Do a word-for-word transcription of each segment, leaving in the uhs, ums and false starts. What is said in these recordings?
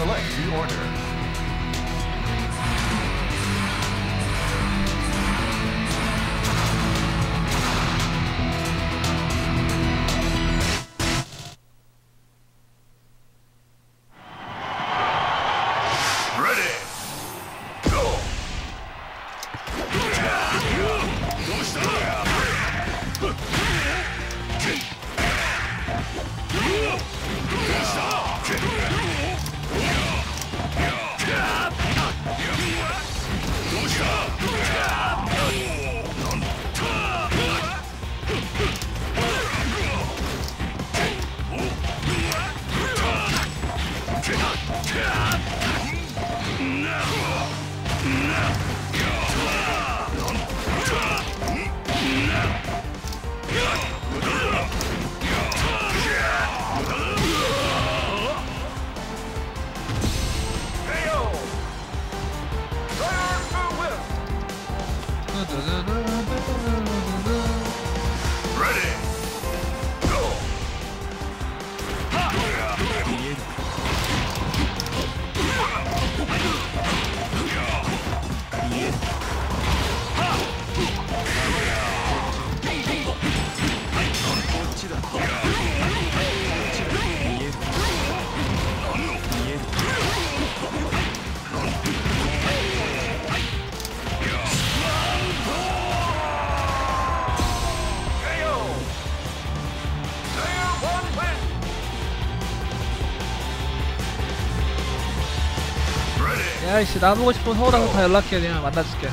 select the order. 야이씨, 나보고 싶으면 서울 와서 다 연락해. 그냥 만나줄게.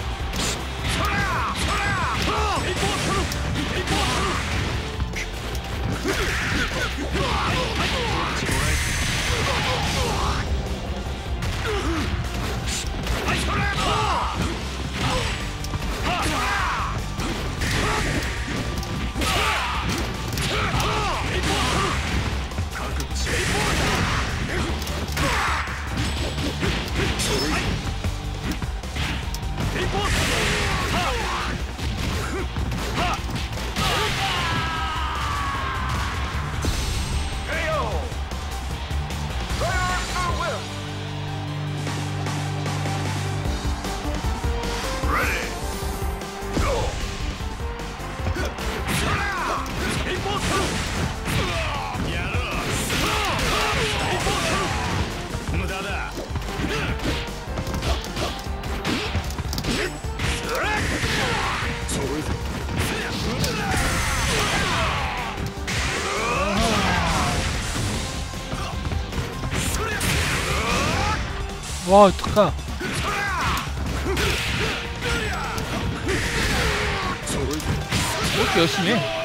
와, 어떡하. 왜 이렇게 열심히 해?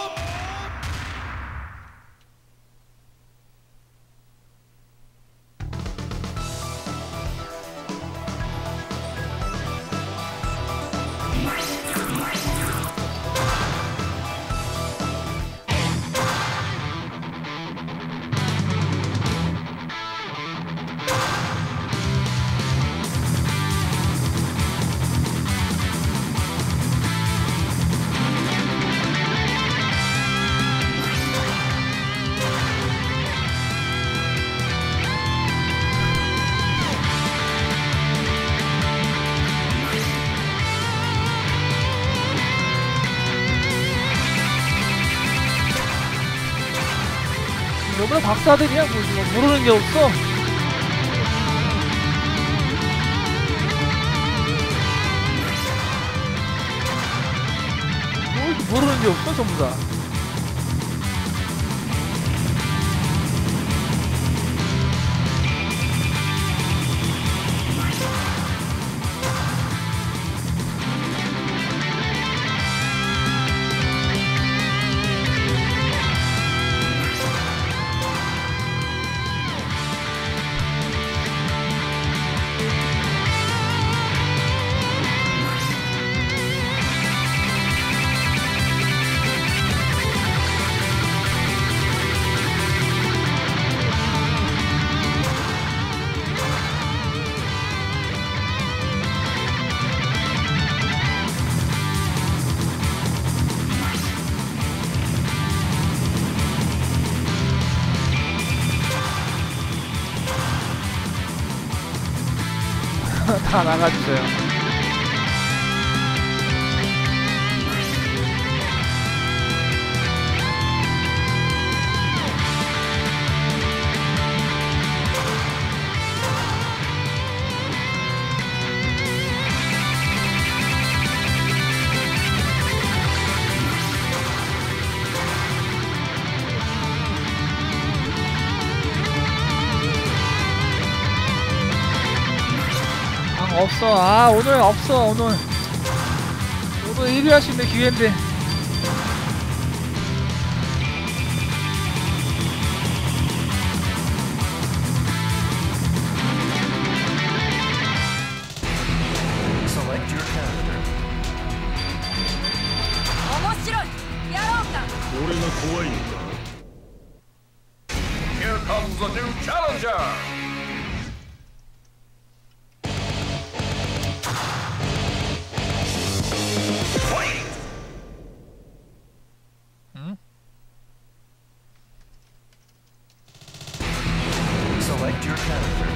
너무나 박사들이야. 뭐 모르는 게 없어. 뭐 모르는 게 없어 전부 다. 다 나가주세요. 없어. 아, 오늘 없어. 오늘 오늘 일 위 할 수 있는 기회인데. Select your character. 面白いやろうか俺が怖いのか Here comes a new challenger! 응? Select your character.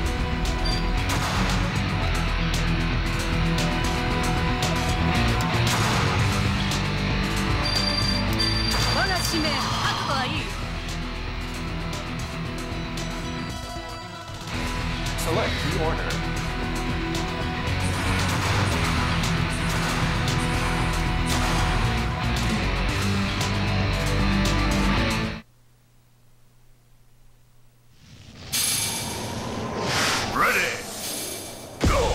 Select the order. Ready. Go.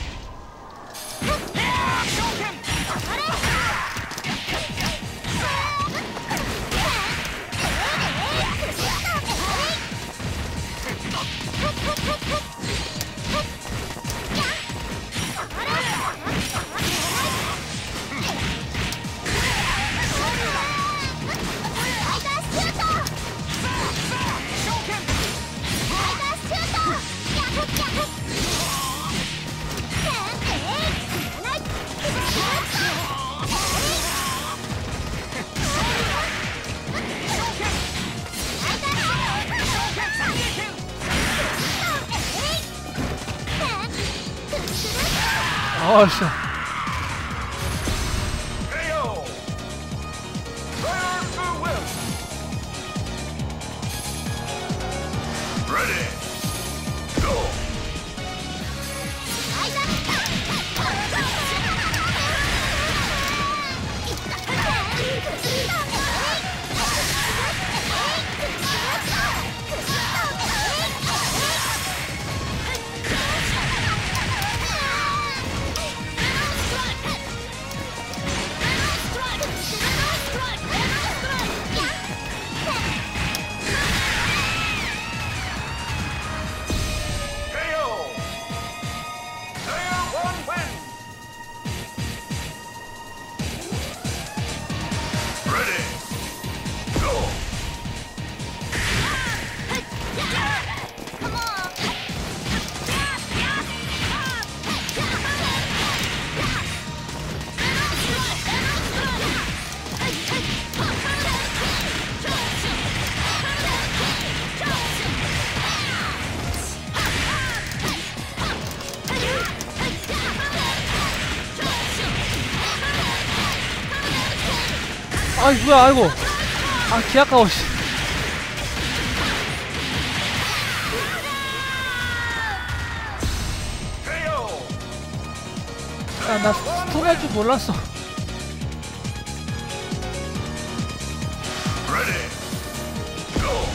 어, 씨. 케이오. Player to win. Ready. Go. 아이, 뭐야, 아이고. 아, 기 아까워, 씨. 야, 나 스톱 할 줄 몰랐어. Ready. Go.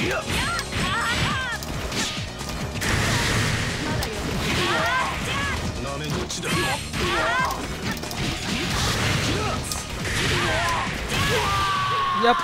なめどっちだ。 얍.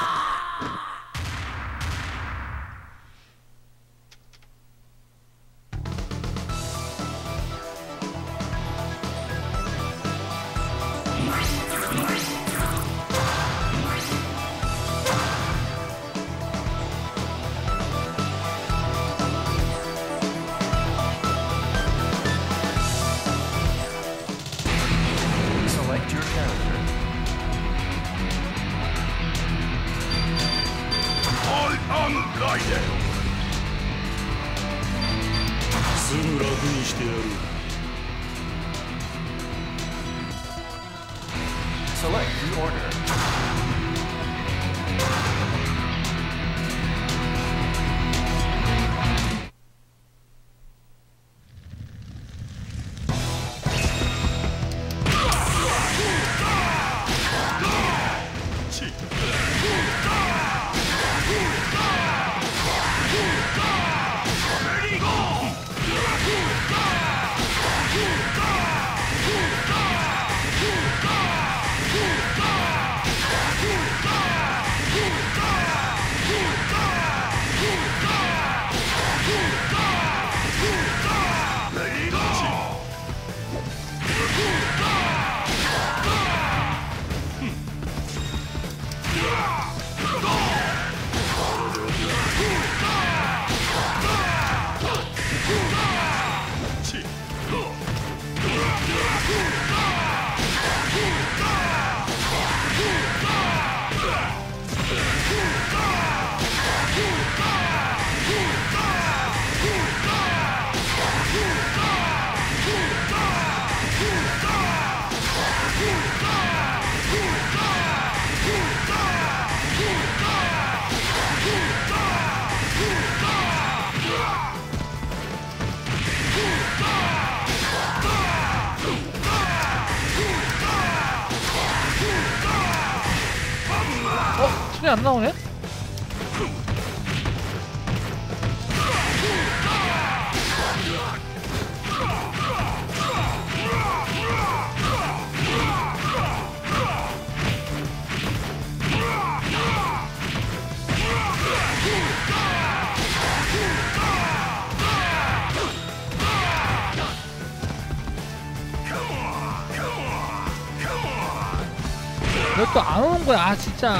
Select your character. I am Raiden. すぐ楽にしてやる。 Select the order. Ready, go! Ready, go! 어? 손이 안 나오네? 왜 또 안 오는 거야? 아 진짜.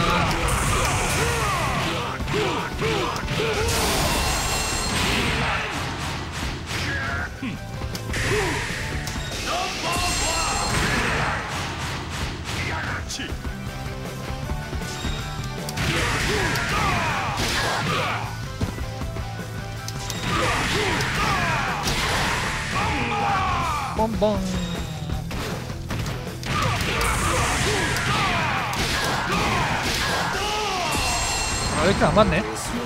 뻥뻥. 아, 왜 이렇게 안 맞네?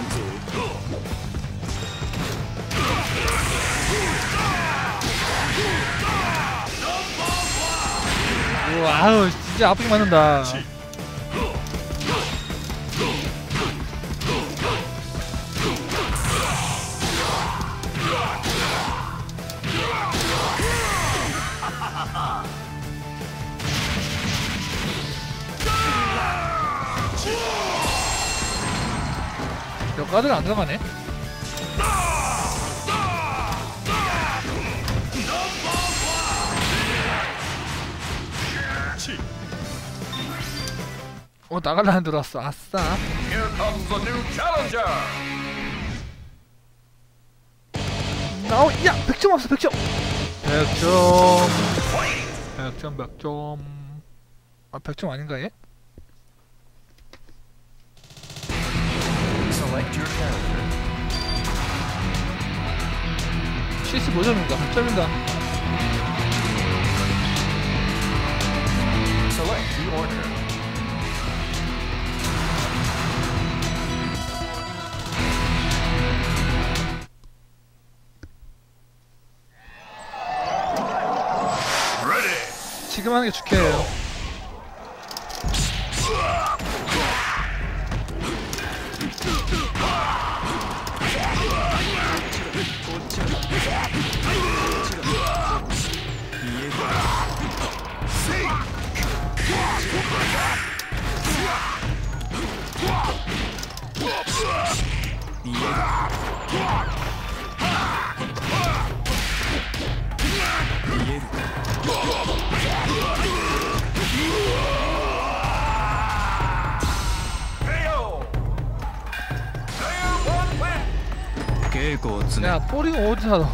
우와, 아우, 진짜 아프게 맞는다. 몇 가드가 안 들어가네? 어, 나갈라는 들어왔어. 아싸. Here comes a new challenger. 나오, 야! 백 점 없어, 백 점! 백 점. 백 점, 백 점. 아, 백 점 아닌가, 얘? Select your character. 칠십오 점인가? 백 점인가? Select the order. Ready. 지금 하는 게 좋게요. 稽古を積め。 야 뽀링 어디서 사러?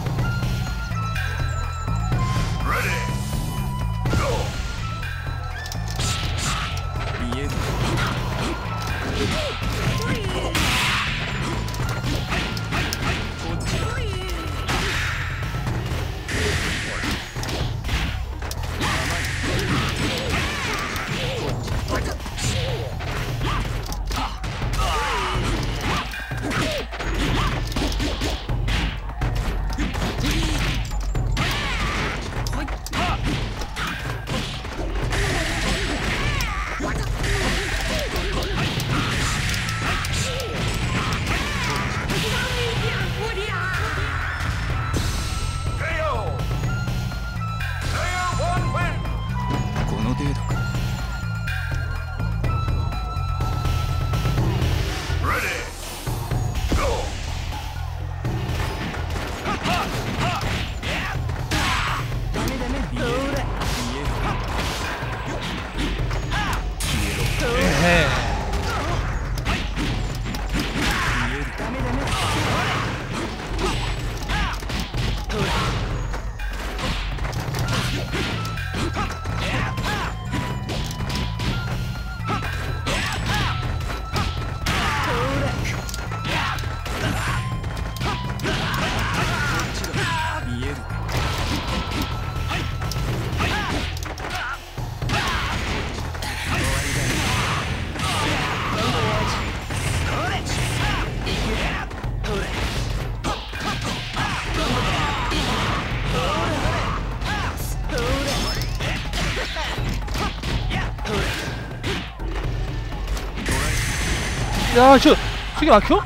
야, 저 저게 막혀?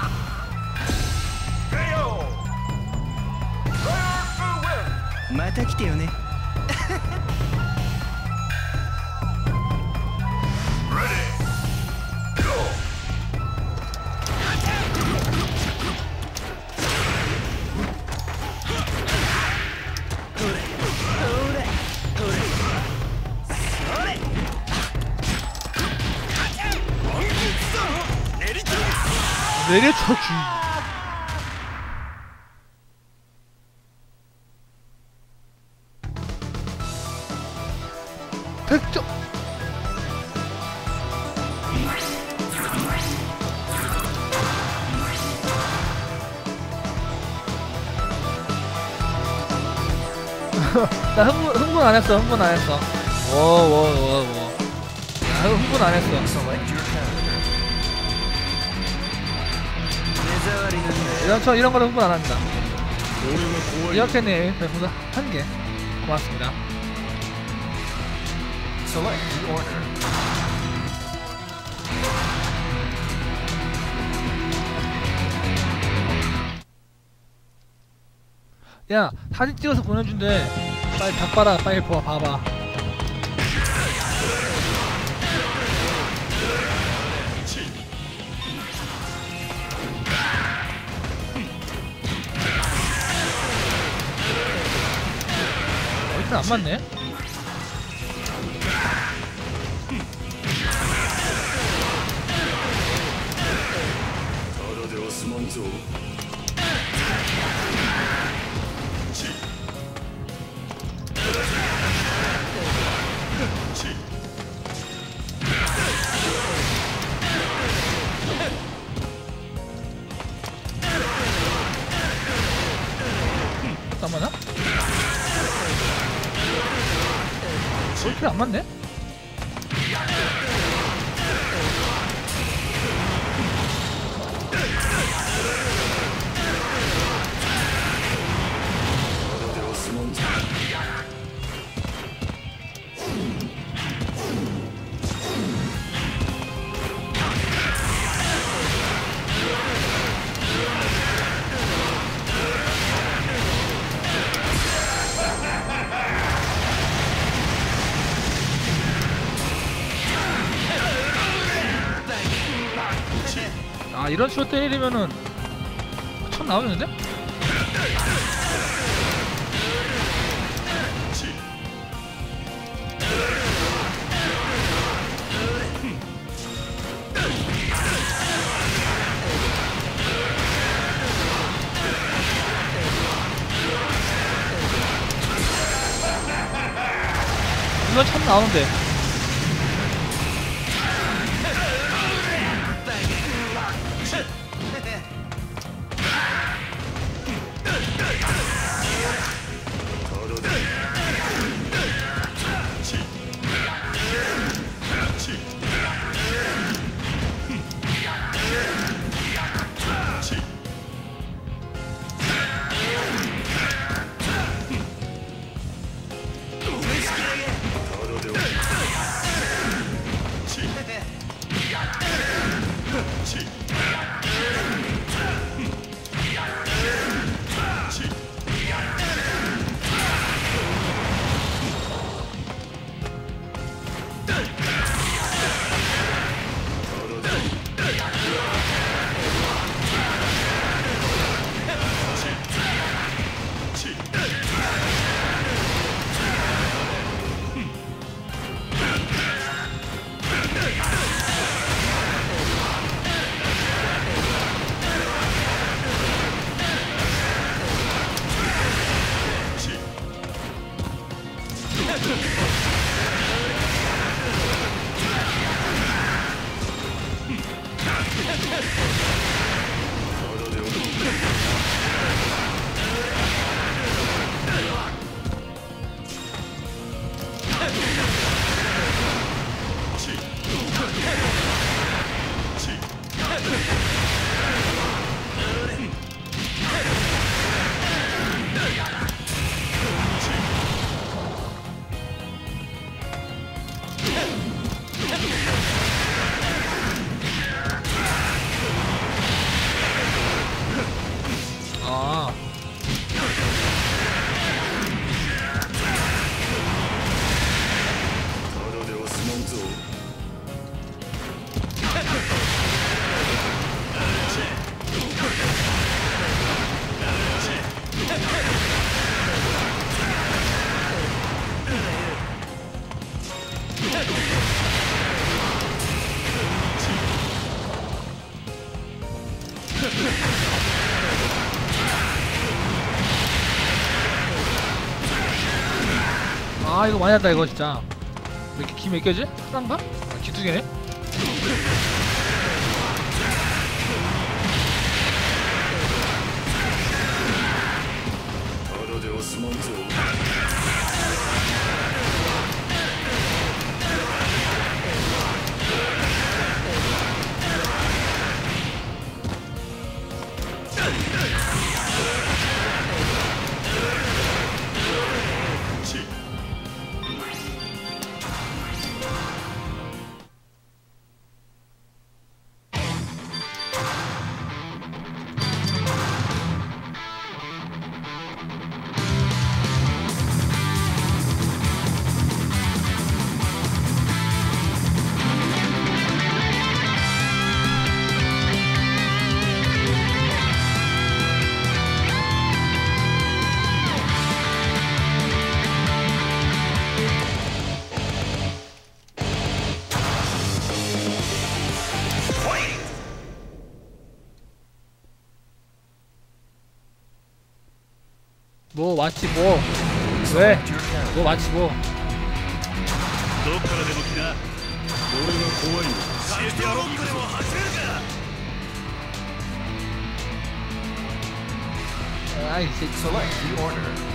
また来てよね。 내려쳐주. 백 점. 나 흥분, 흥분 안 했어. 흥분 안 했어. 워워워워. 나 흥분 안 했어. Select your character. 이런 저 이런 거는 흥분 안 합니다. 이렇게님 별풍선 한 개. 고맙습니다. Select the order. 야, 사진 찍어서 보내준대. 빨리 닭봐라. 빨리 봐, 봐봐. 어이튼 안 맞네. 안 맞나? 어이튼 안 맞네. 아 이런 식으로 때리면은 천 나오겠는데? 이건 참 나오는데. 아. 아 이거 많이 한다 이거 진짜. 왜 이렇게 기 몇 개지? 하나인가? 아, 기 두 개네? 뭐 많지 뭐. 왜? 뭐 많지 뭐. どっからでも来な。俺が怖いよ。教えてやろう。ロックでも走れるか。 아이 새끼. Select the order.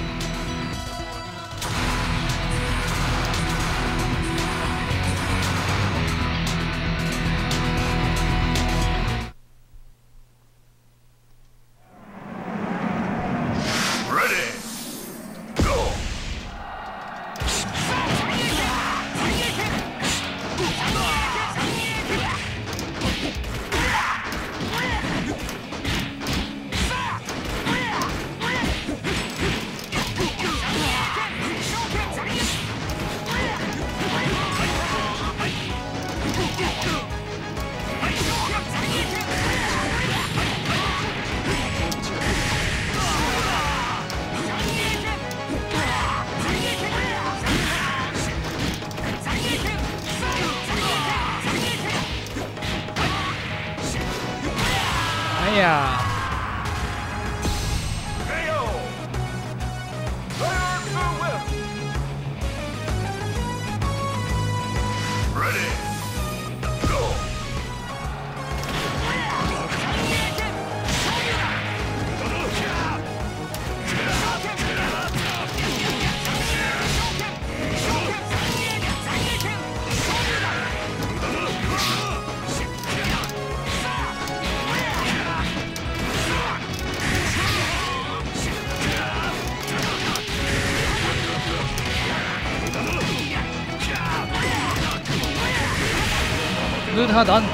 아야. 너희 다 난.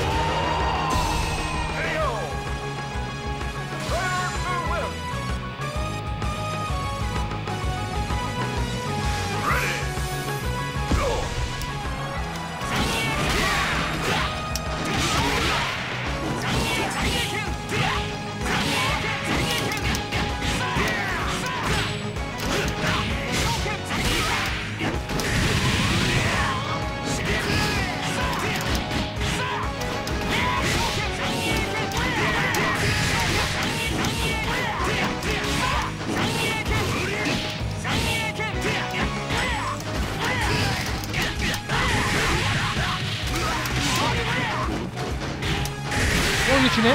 어, 이거 지네?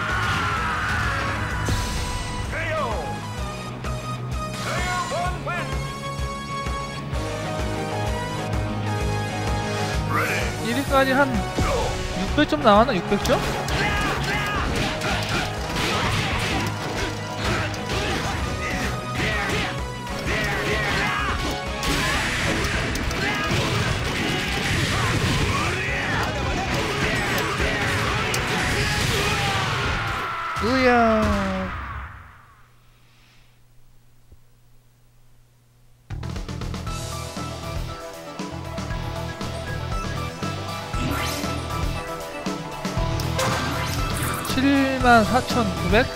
일 위까지 한 육백 점 나왔나? 육백 점? 으야. 칠만 사천구백?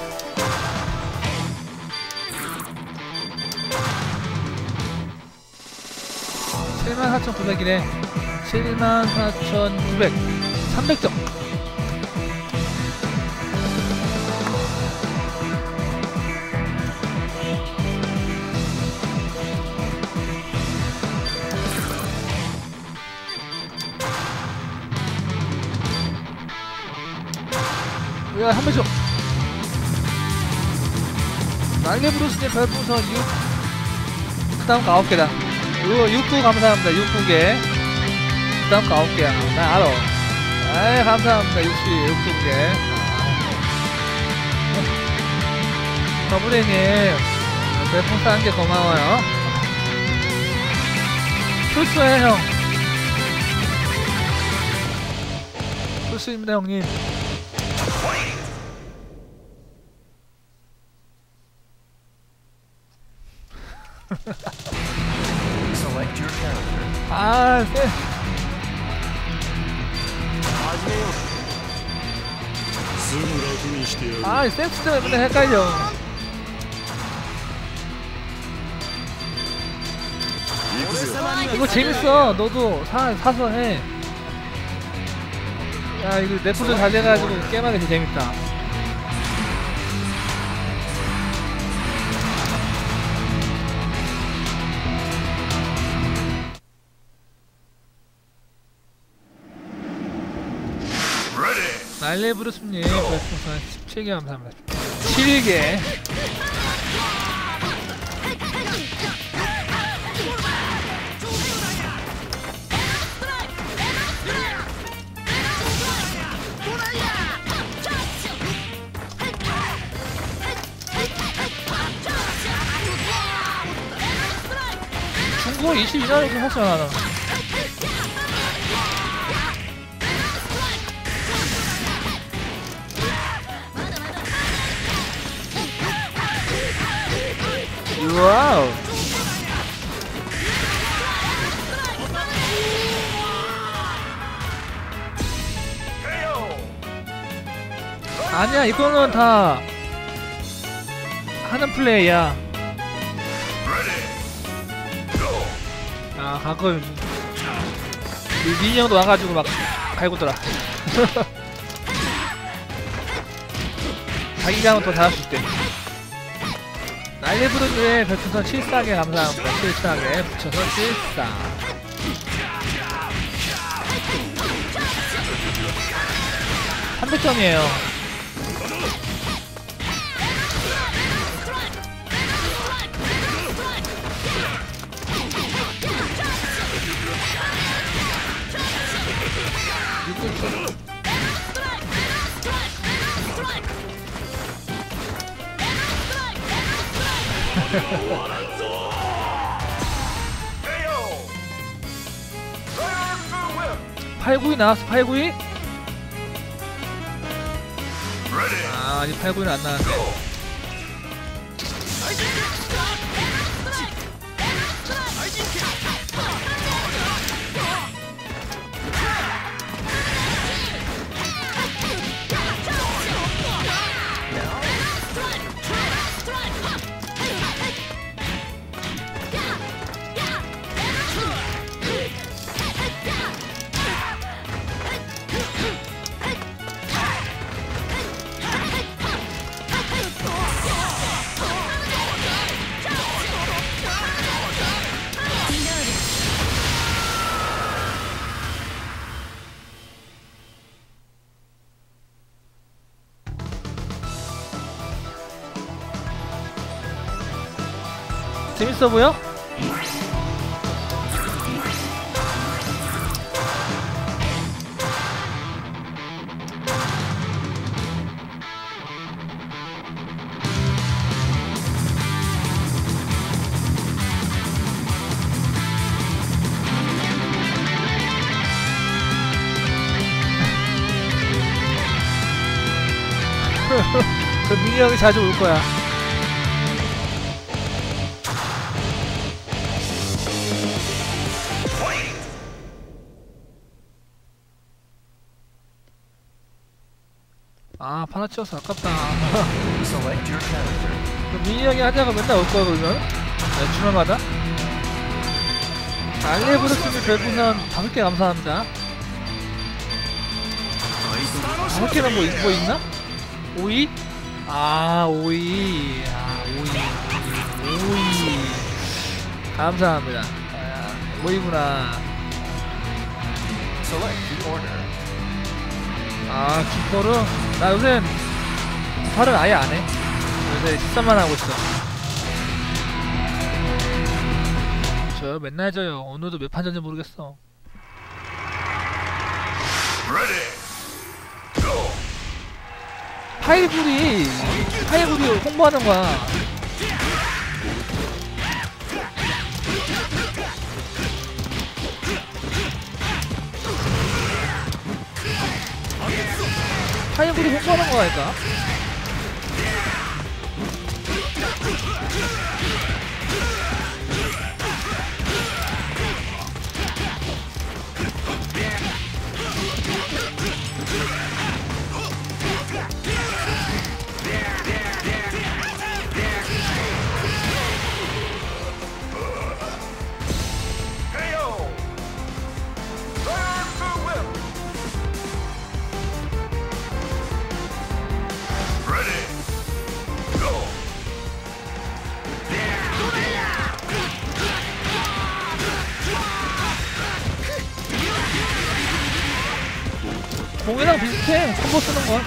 칠만 사천구백이네. 칠만 사천구백. 삼백 점. 야, 한 번 줘. 날개 브루스님 별풍선 육. 그 다음 거 아홉 개다. 이거 육 구 감사합니다. 육구 개. 그 다음 거 아홉 개야. 나 알아. 아이, 감사합니다. 육십, 육구 개. 더블행님 별풍선 한 개 고마워요. 출소해, 형. 출소입니다, 형님. Select your character. 아, 쎄. 아, 센스 때문에 맨날 헷갈려. 이거 재밌어. 너도 사, 사서 해. 야, 이거 넷플릭스 잘 돼가지고 게임하기 되게 재밌다. 날레 브루스님 별풍선 십칠 개 감사합니다. 칠 개. 중국어 이십이 나라에서 했잖아, 나는. 와우. 아니야, 이거는 다 하는 플레이야. 아, 가끔 민영도 와가지고 막 갈구더라. 자기가 하면 더 잘할 수 있대. 날리브루즈의 별풍선 칠십사 개 감사합니다. 칠십사 개 붙여서 칠십사. 삼백 점이에요. 팔, 구이 나왔어. 팔, 구이? 아, 아직 팔, 구이는 안 나왔네. 재밌어 보여? 그 민이 형이 자주 올 거야. 아, 파나치어서 아깝다. Select your character. 그럼 민이 형이 하자가 맨날 올 거야, 그러면? 네, 주말마다? 알레브르스님 별풍선 다섯 개 감사합니다. 다섯 개는 뭐, 뭐 있나? 오이? 아, 오이. 아, 오이. 오이. 감사합니다. 아, 오이구나. Select the order. 아, 기포르? 나 요새 팔은 아예 안 해. 요새 십삼만 하고 있어. 저요? 맨날 져요. 오늘도 몇 판 전지 모르겠어. 파이불이, 파이불이 홍보하는 거야. 파이불이 홍보하는 거라니까. 공이랑 비슷해. 콤보 쓰는 거.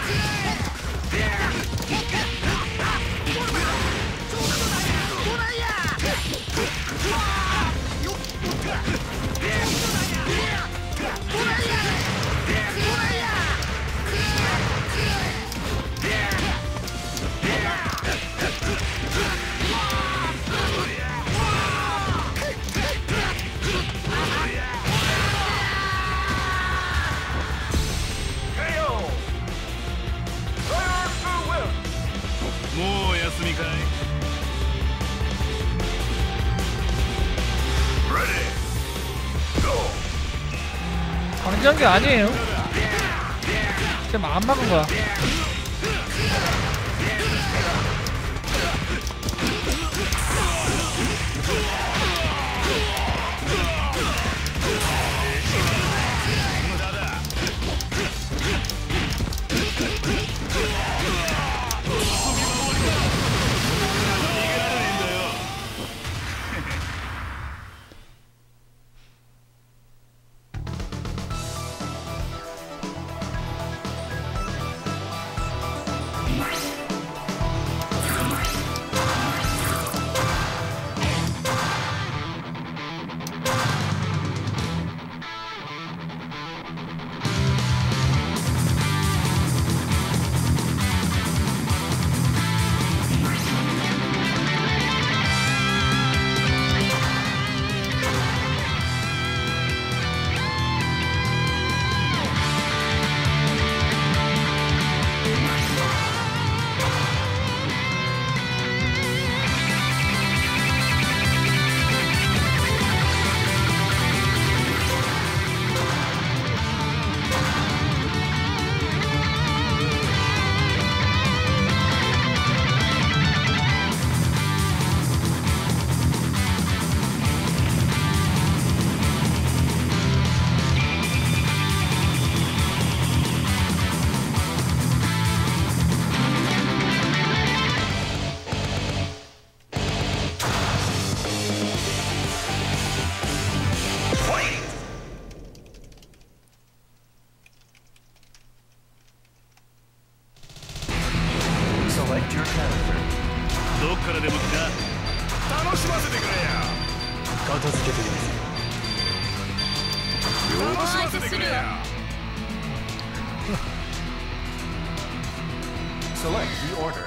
강제한 게 아니에요. 그냥 안 막은 거야. しませてくれや片付けてくれ楽しませてくれや Select the order.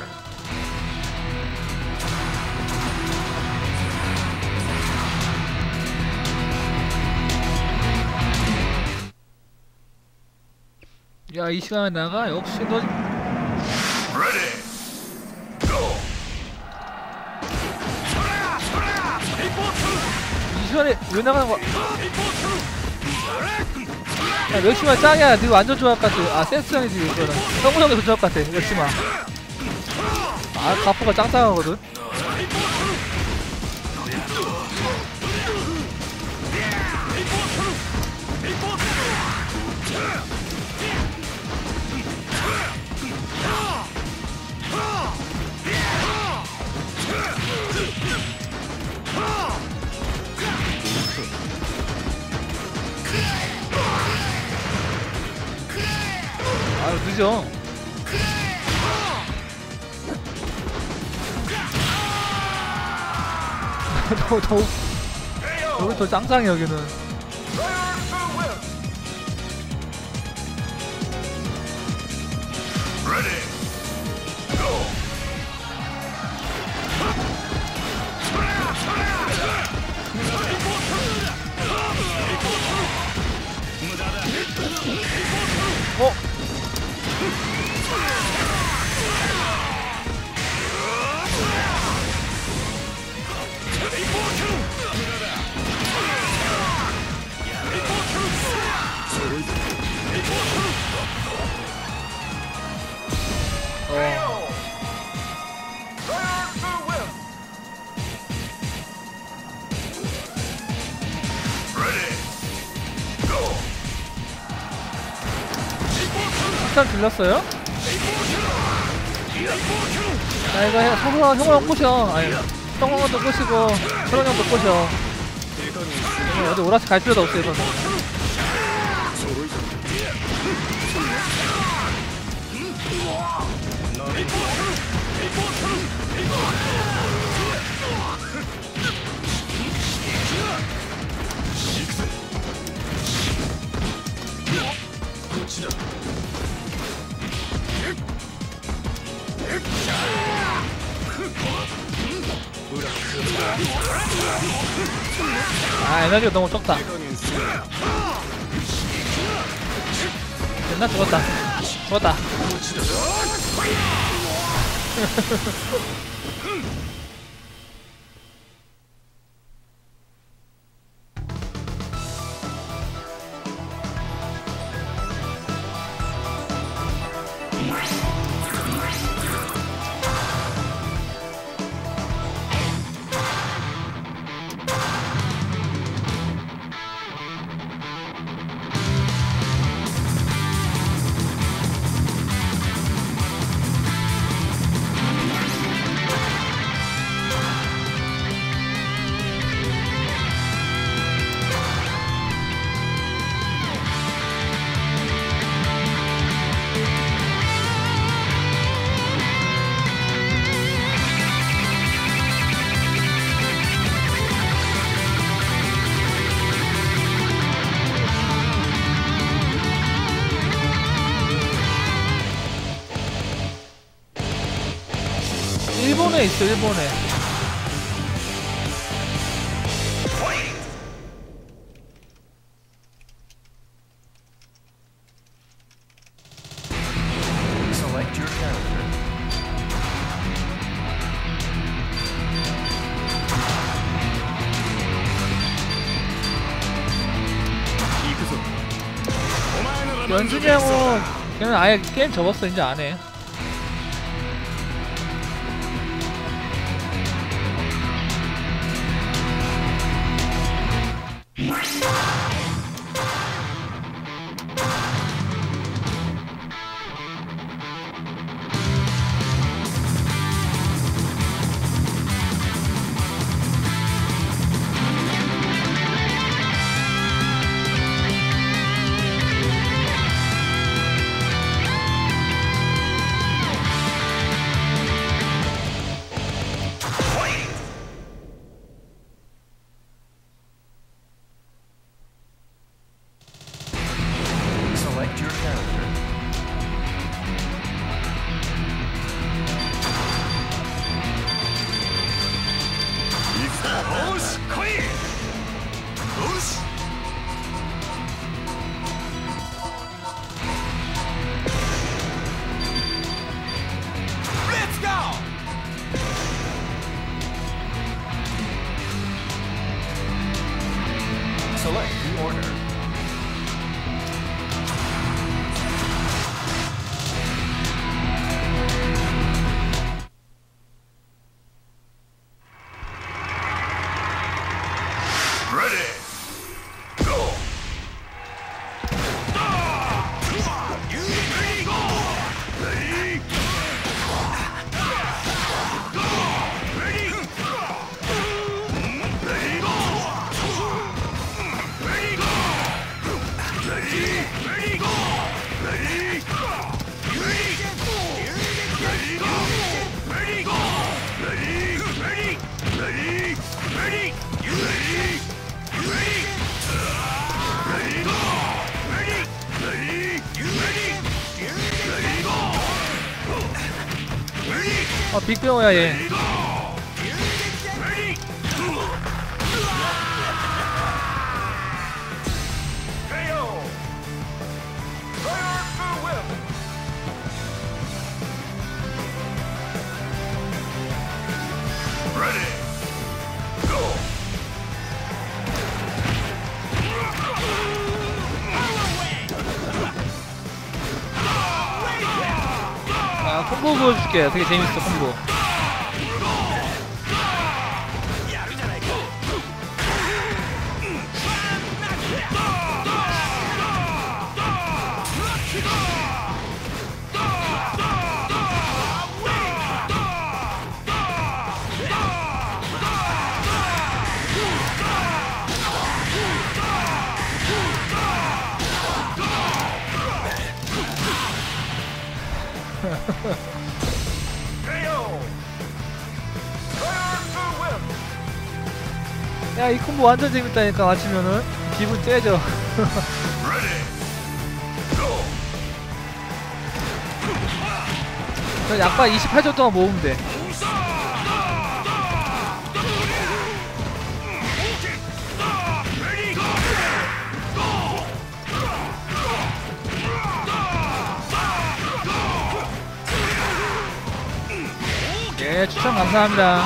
야, 이 시간에 나가? 역시 너 Ready Go 이 시간에 왜 나가는 거야? 야, 멸치마 짱이야. 니 완전 좋아할 것 같아. 아, 센스 형이지, 이거는. 성우형이 더 좋아할 것 같아, 멸치마. 아, 가포가 짱짱하거든. 아유, 늦어. 더, 더, 여기 더 짱짱해, 여기는. Ready Go 어? 어. 일단 들렸어요? 자, 이거 해, 성우, 성우 형 꼬셔. 아니, 성우 형도 꼬시고, 철원 형도 꼬셔. 이거 어디 오라치 갈 필요도 없어, 이거는. 아, 에너지가 너무 적다. 됐나? 죽었다. 죽었다. 일본에 있어, 일본에. Select your character. 연준이 형은 걔는 아예 게임 접었어. 이제 안 해. Select your character. Let's go! Select the order. Ready. Go. Ready, go. Ready. Go. Ready. Ready, go. Ready, go. Ready. Ready, go. Ready. Ready. Ready, go. Ready, go. Ready. Ready. Ready. Ready. You ready? You ready? Ready, go. Ready. Ready. You ready? Ready, go. Ready. 아 빅뱅어야 얘. Ready, go. Ready. K O! Player to win! Ready. Go. 아 콤보 보여줄게. 되게 재밌어 콤보. K O! Player to win! 야 이 콤보 완전 재밌다니까 맞추면은 기분 째져. Ready. Go. 그냥 약간 이십팔 초 동안 모으면 돼. Ready. Go. 예 추천 감사합니다.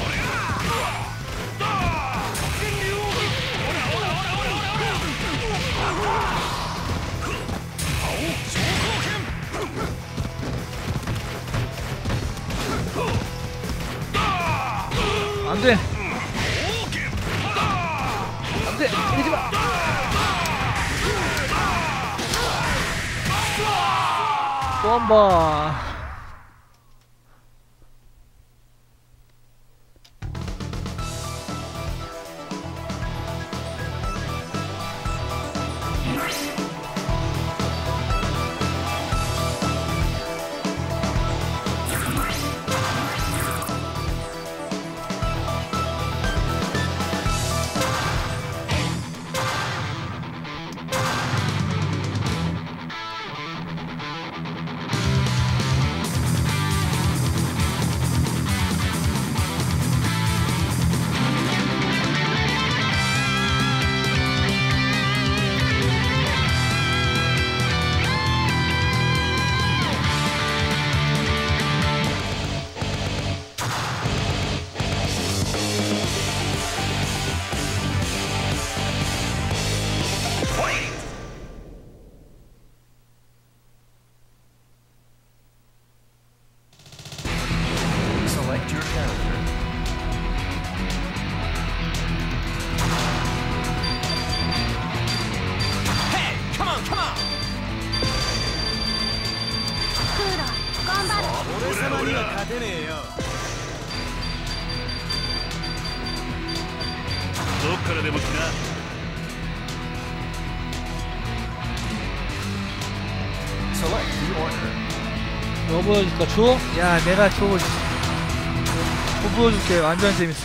안돼 안돼 때리지마. 또 한번. Select your character. Hey! Come on, come on! クーラー頑張る俺様には勝てねえよ。 どっからでも来な。 Select the order. 뭐 보여줄까? 줘? 야 내가 줘. 줘 보여줄게. 완전 재밌어.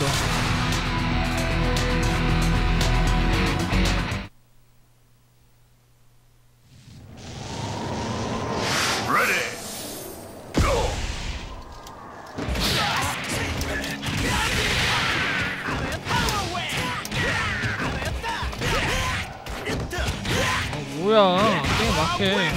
오케이.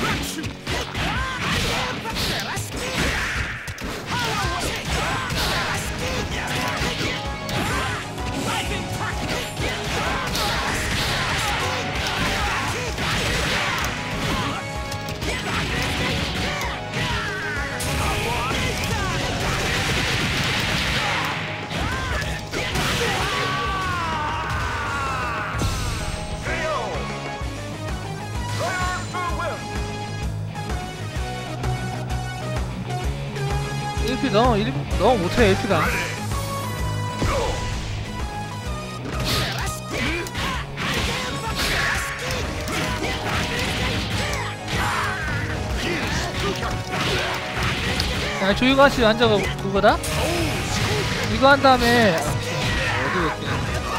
일 피 너무 일, 너무 못해. 일 피가 야 조이가씨 완전 그거다? 이거 한 다음에 아, 어디 있겠네.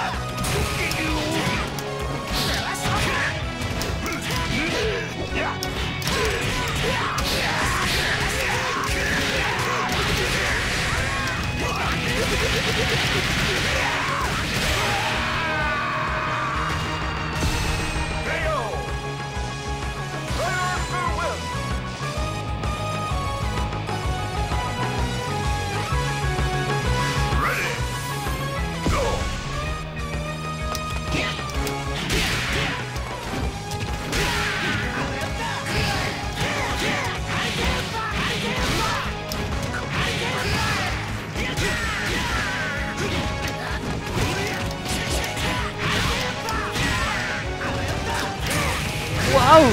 와우.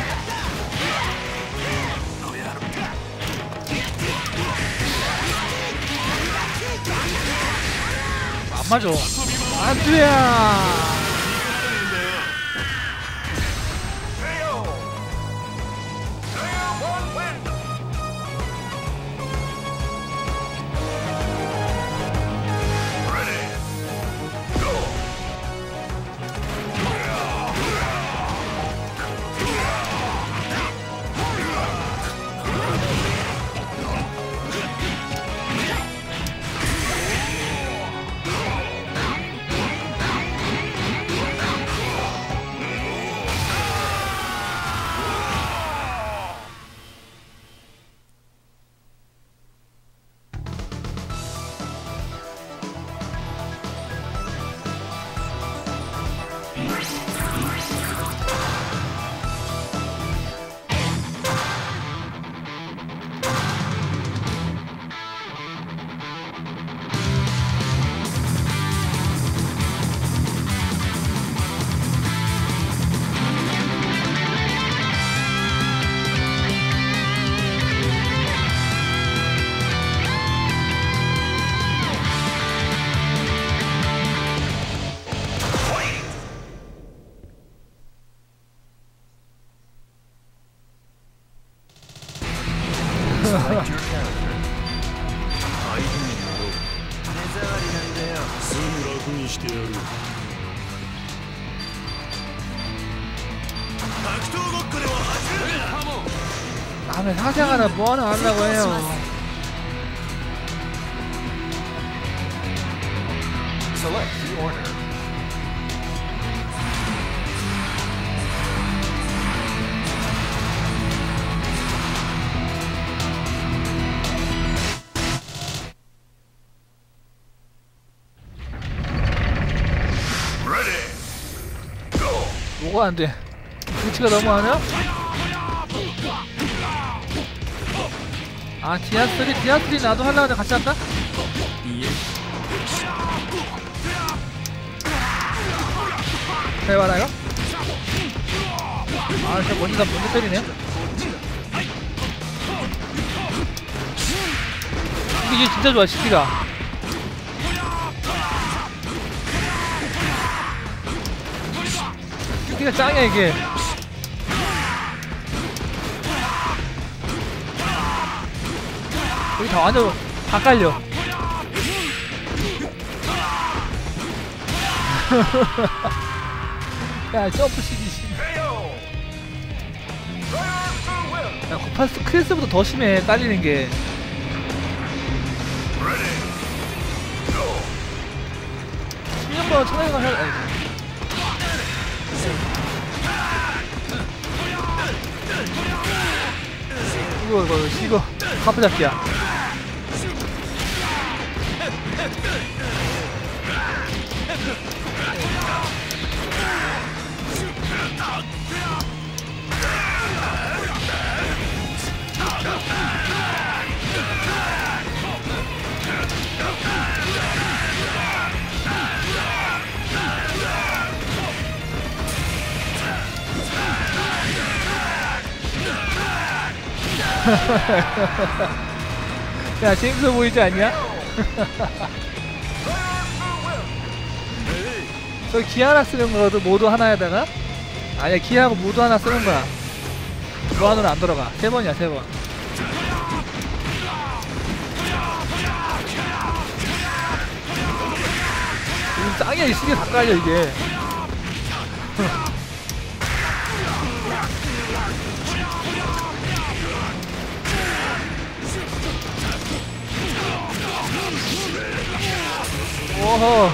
안 맞아. 안 돼야. Select your character. 相手になろう。 手触りなんだよ。 すぐ楽にしてやる。格闘ごっこでも始めるかも。 다음에 사생 하나 뭐 하나 하려고 해요. Select the order. 뭐가 안 돼? 위치가 너무 하냐? 아 디아스리 디아스리 나도 하려는데 같이 할까? 해봐라 이거? 아 진짜 먼저 다 먼저 때리네. 이게 진짜 좋아 시티가. 시티가 짱이야 이게. 여기 다 완전 다 깔려. 야 점프식이 야 코파스 크리스보다 더 심해 깔리는 게. 십년 번 천하게 가서 시고 이거 시고 카프 잡기야. 야, 재밌어 보이지 않냐? 저 기 하나 쓰는 거도 모두 하나에다가? 아니야, 기하고 모두 하나 쓰는 거야. 무한으로 안 돌아가. 세 번이야, 세 번. 이거 짱이야, 이 시계 다 깔려, 이게. 오호.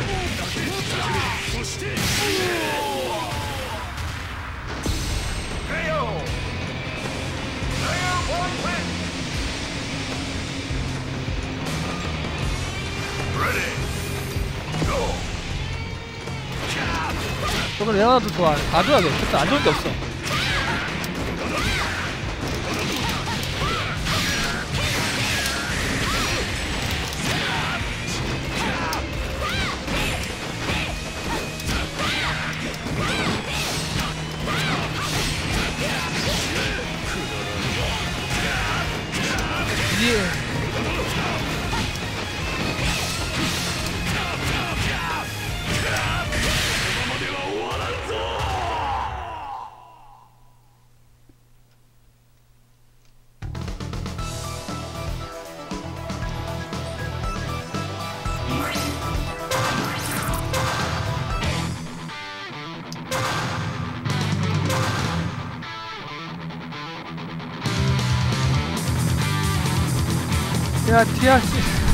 저건 레나도 좋아. 다 좋아. 진짜 안 좋은 게 없어. 이게 야, 티아씨.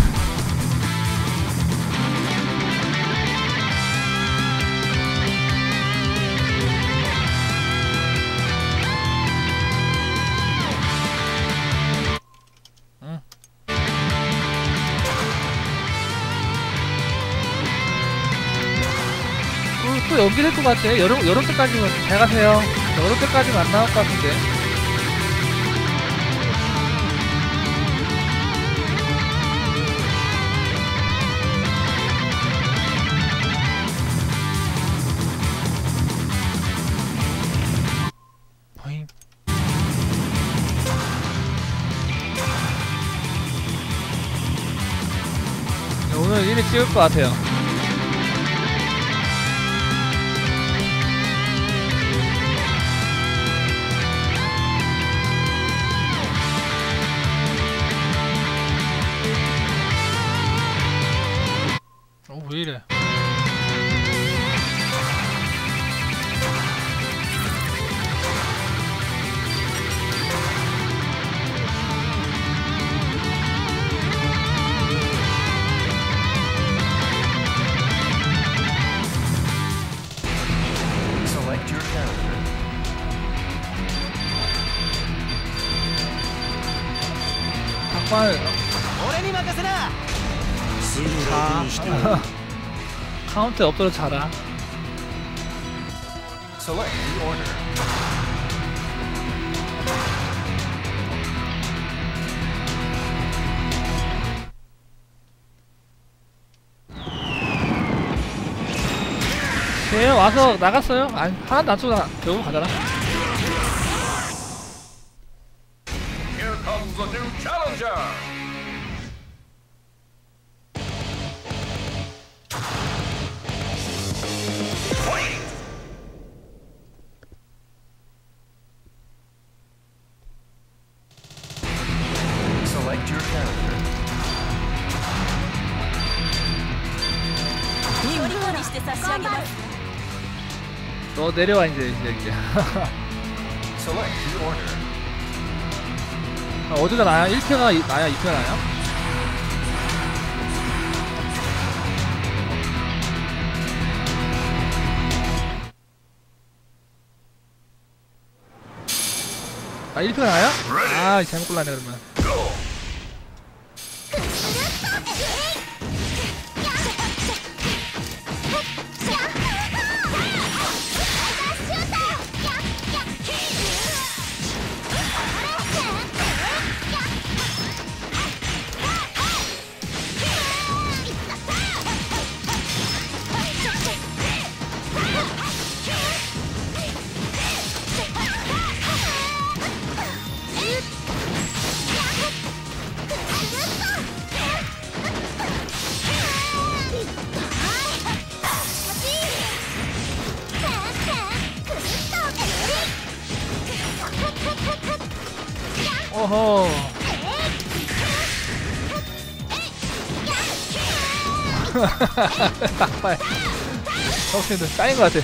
응. 또, 또 연기될 것 같아. 여름, 여름 때까지는 잘 가세요. 여름 때까지는 안 나올 것 같은데. 오늘 일이 찍을 것 같아요. 어, 왜 이래? Select your character. 닭발. 俺に任せな 자. 카운트에 없도록 자라. Select the order. 쟤 와서 나갔어요? 아니, 하나도 안 쏘고 나- 결국 가잖아. Here comes a new challenger. Fight! Select your character. ニコニコにして差し上げます 너 내려와 이제 이제 이제. Select the order. 아, 어디가 나야? 일 패가 이- 나야? 이 패가 나야? 아 일 피가 나요? 아 잘못 골랐네 그러면. 어허. 아빠야. 정신도 쌓인 것 같아.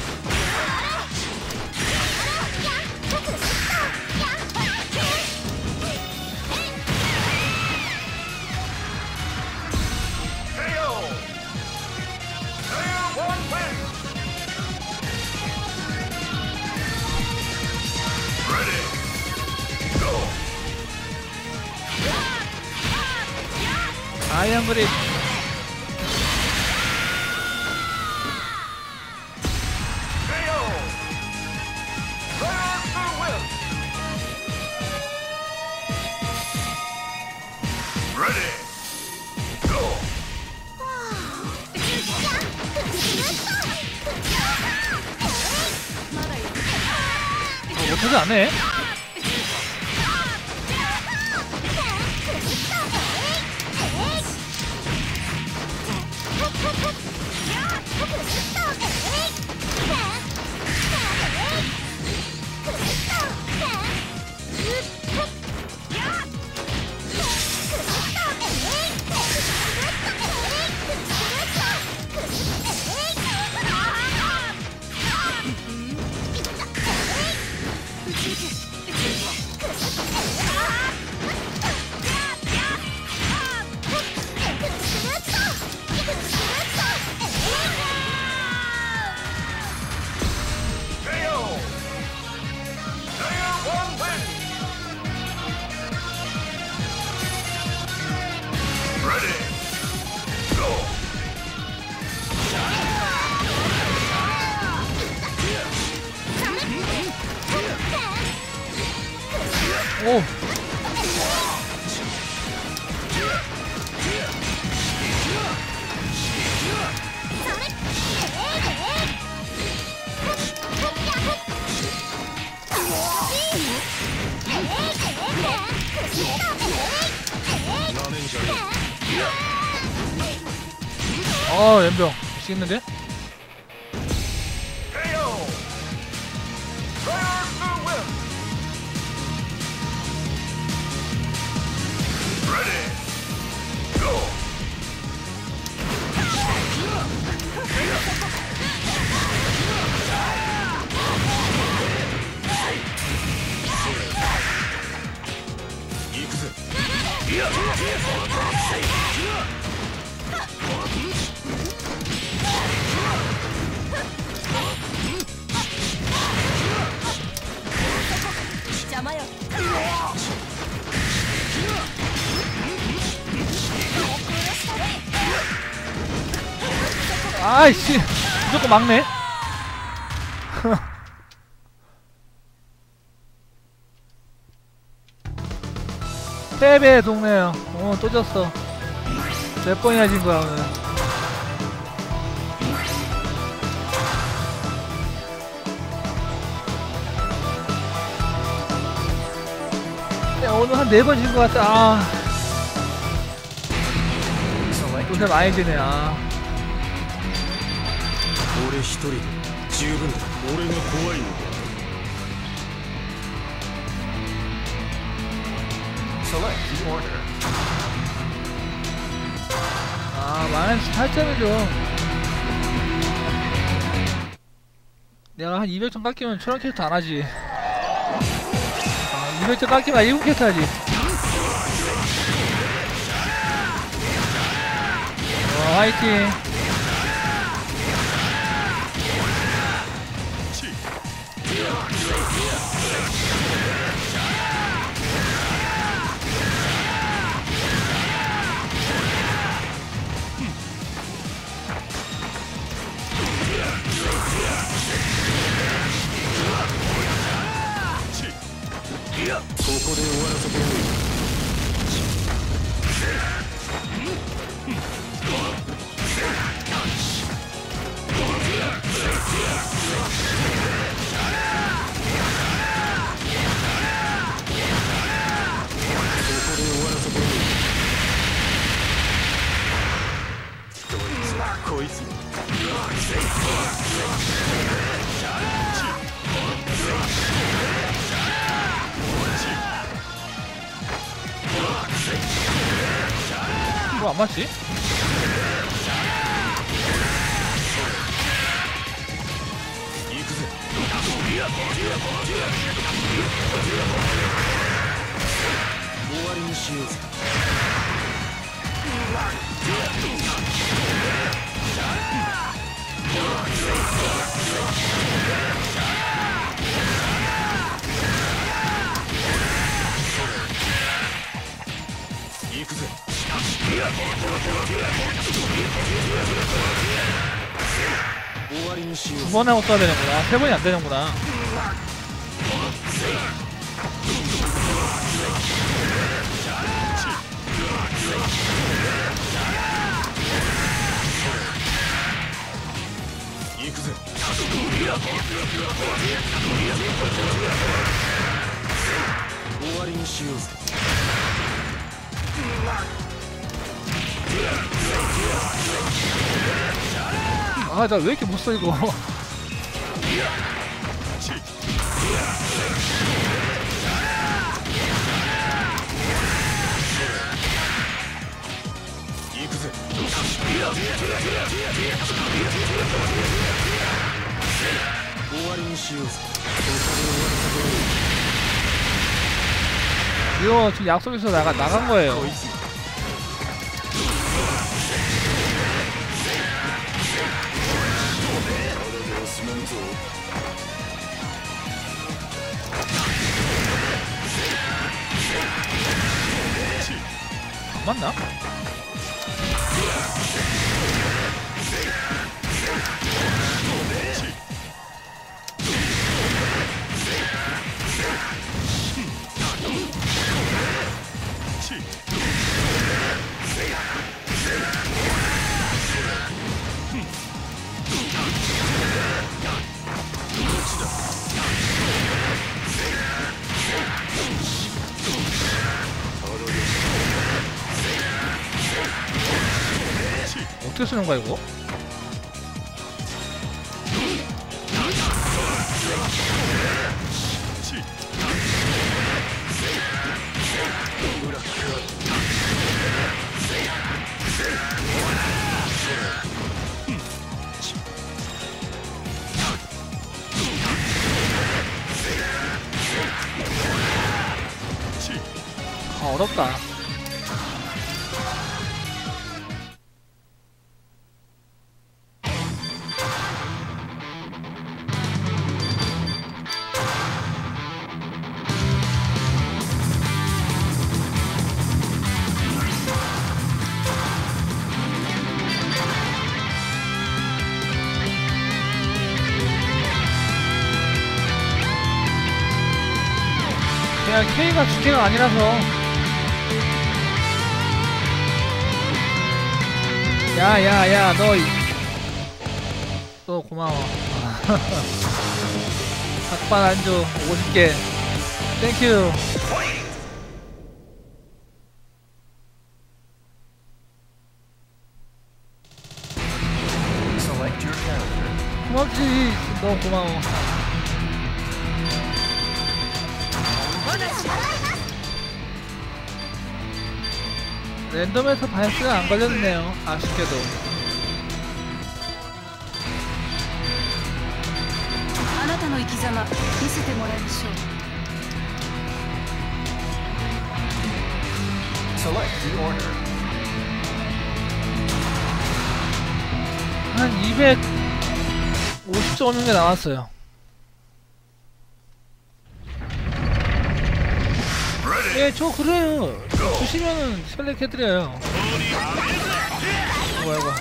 아이언 그립. 어, 못하지 않네. 오. 어, 연병 미치겠는데? 아이씨, 무조건 막네. 패배 동네요. 어, 또 졌어. 몇 번이나 진 거야 오늘. 야, 오늘 한 네 번 진 거 같아. 아, 요새 많이 지네. 아. 俺一人で十分だ。俺が怖いのか。 Select order. 아, 마이너스 팔 점이죠. 내가 한 이백 점 깎이면 초랑 캐릭터 안 하지. 아, 이백 점 깎이면 일곱 캐릭터 하지. 어, 화이팅. こで終わらせてやる。こいつ 뭐 안 맞지? 두 번 하고 써야 되는구나. 세 번이 안 되는구나. 아, 나 왜 이렇게 못 써 이거. 이거 지금 약속에서 나가, 나간 거예요. 안 맞나? 어떻게 쓰는 거야 이거? 아, 어렵다. 그냥 K가 주캐가 아니라서. 야야야 너 너 고마워. 닭발 안주 오십 개 땡큐. 고맙지. 너 고마워. 랜덤에서 발스가 안 걸렸네요. 아쉽게도. 한 이백오십 점 정도 나왔어요. 예, 저 그래요. 주시면은 셀렉 해드려요. 뭐야 이거.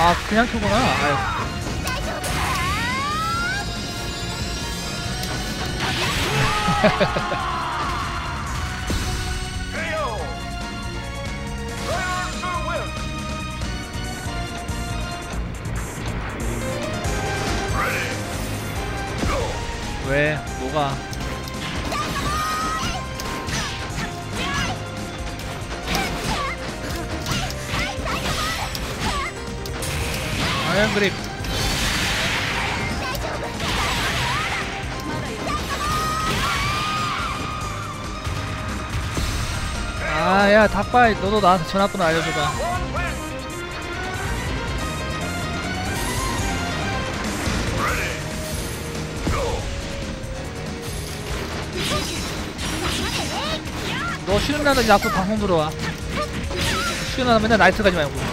아 그냥 켜구나. 아유. 케이오. Player to win. Ready. Go. 왜? 뭐가? 아연 그립. 아, 야, 닭발, 너도 나한테 전화번호 알려줘봐. One win. Ready. Go. 너 쉬는 날은 이제 앞으로 방송 들어와. 쉬는 날은 맨날 나이트 가지 말고.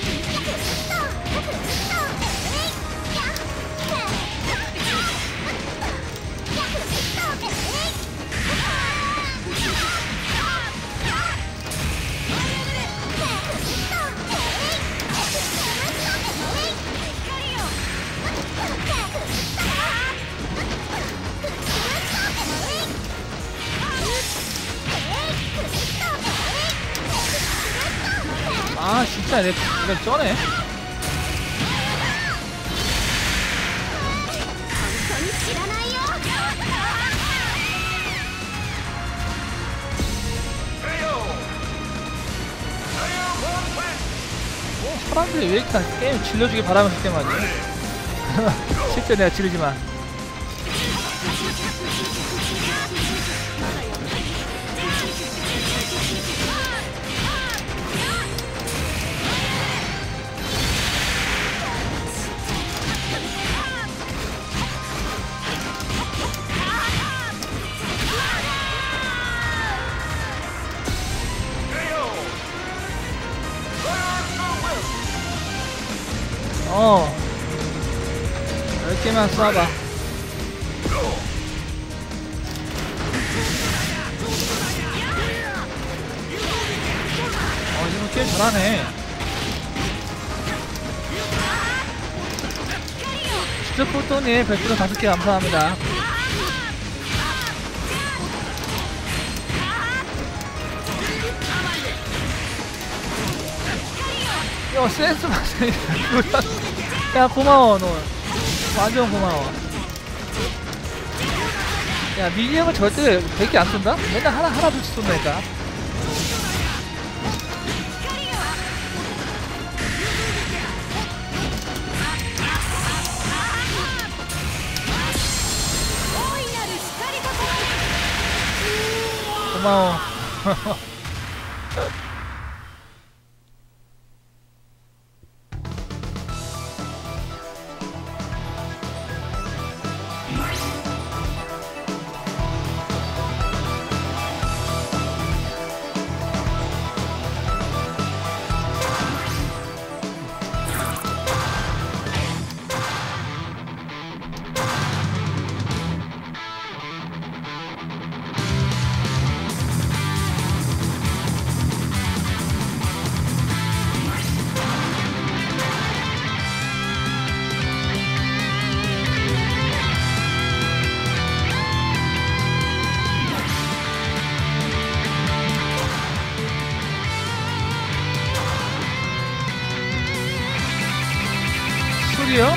아, 진짜 내 이건 쩌네. 케이오. Player one win. 어, 사람들이 왜 이렇게 다 게임 질러주길 바라면서 게임하지? 실제 내가 지르지만. 케이오. Player to win. 어. 열 개만 쏴봐. Go. 어, 이거 꽤 잘하네. 스포토님 별풍선 다섯 개 감사합니다. 야, 센스 맞으니까. 야, 고마워, 너. 완전 고마워. 야, 미니언은 절대 백 개 안 쏜다? 맨날 하나, 하나둘씩 쏜다니까. 고마워. 술이요?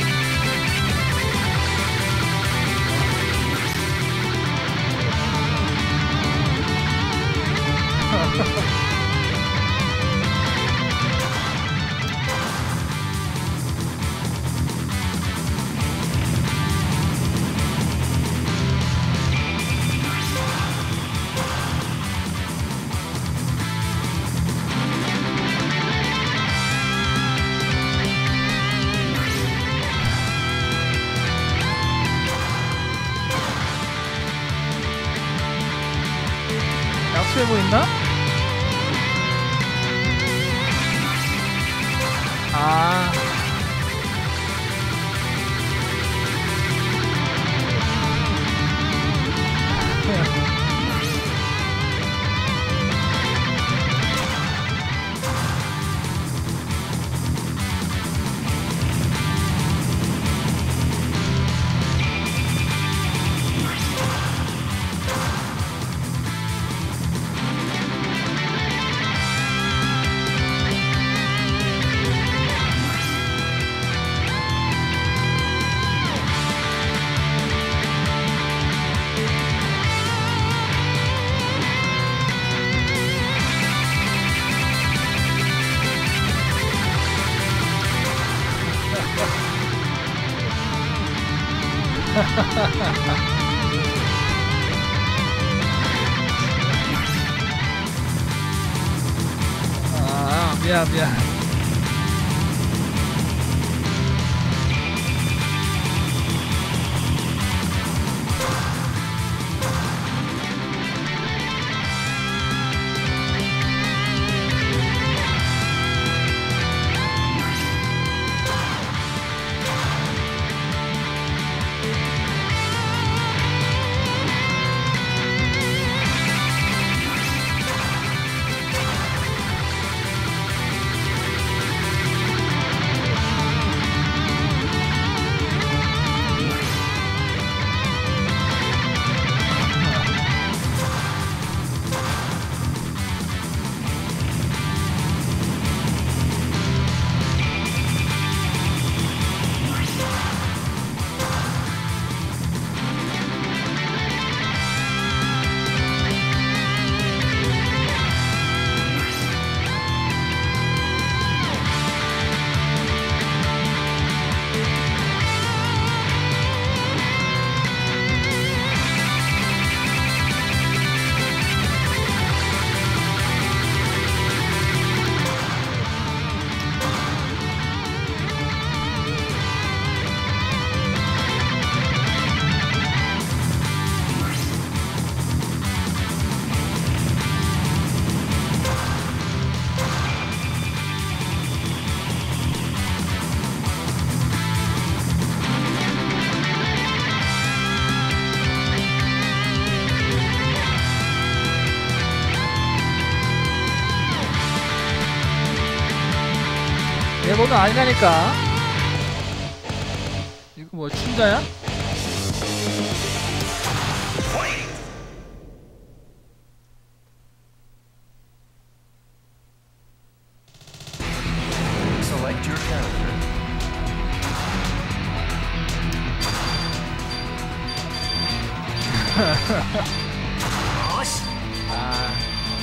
약수해 보인다? 아. 아, 미안, 미안. 내 번호 아니라니까. 이거 뭐 춘자야? Select your character. 아,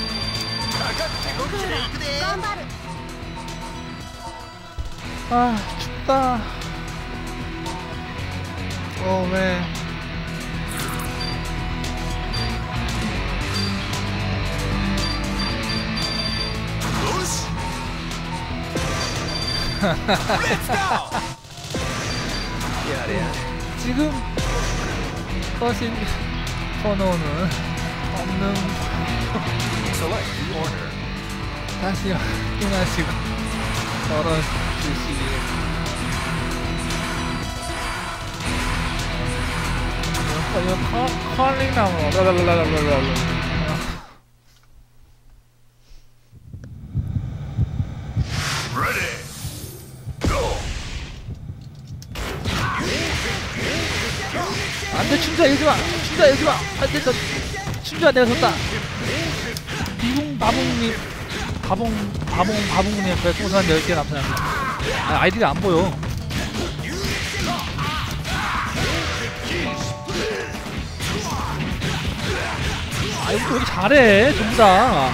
頑張る 아 춥다. 어 왜? 지금 떠신 번호는 없는. Select the order. 다시 확인하시고 걸어주시기. 이거 커, 컬링 나무. 랄랄랄랄랄랄. Ready. Go. 안돼 춘자 이러지마. 춘자 이러지마. 안돼. 춘자 내가 졌다. 비붕 바붕님 바봉 바봉 바봉님 별풍선 열 개 감사합니다. 아, 아이디가 안 보여. 아 이거 왜 이렇게 잘해 전부 다.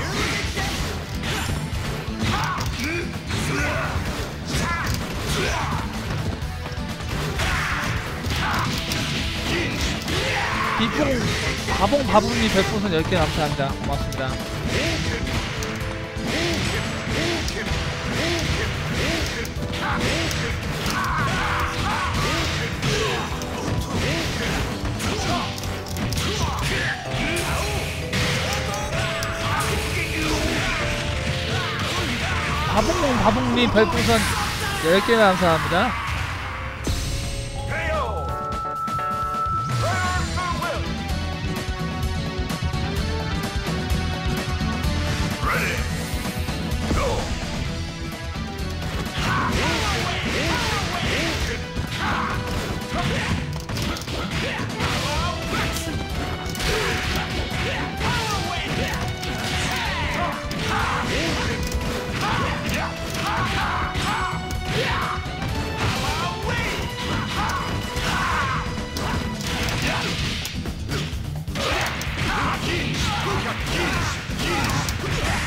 비봉 바봉 바봉님 별풍선 열 개 감사합니다. 고맙습니다. 바봉 바봉님 별풍선 열 개 감사합니다.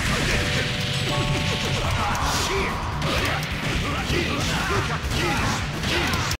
Yeah.